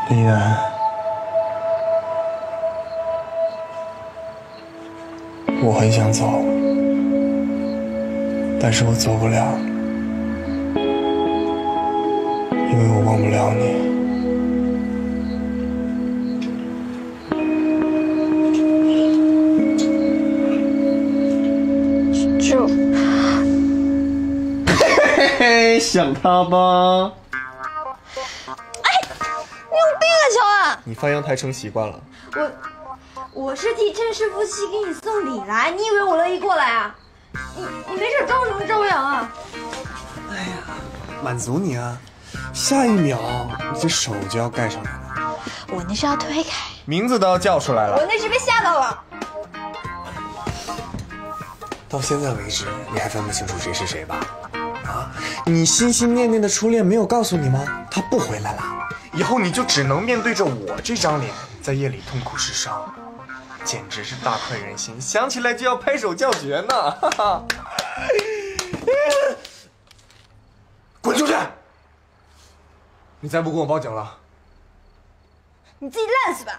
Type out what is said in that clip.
李楠，我很想走，但是我走不了，因为我忘不了你。 就， 嘿嘿，想他吧？ 你有病啊，乔安！ 你翻阳台成习惯了。 我是替陈师傅去给你送礼来，你以为我乐意过来啊？你没事招什么招摇啊？ 哎呀，满足你啊！下一秒你这手就要盖上来了。 我那是要推开， 名字都要叫出来了。 我那是被吓到了。 到现在为止，你还分不清楚谁是谁吧？啊，你心心念念的初恋没有告诉你吗？他不回来了，以后你就只能面对着我这张脸，在夜里痛哭失声，简直是大快人心，想起来就要拍手叫绝呢！哈哈，滚出去！你再不跟我报警了， 你自己烂死吧！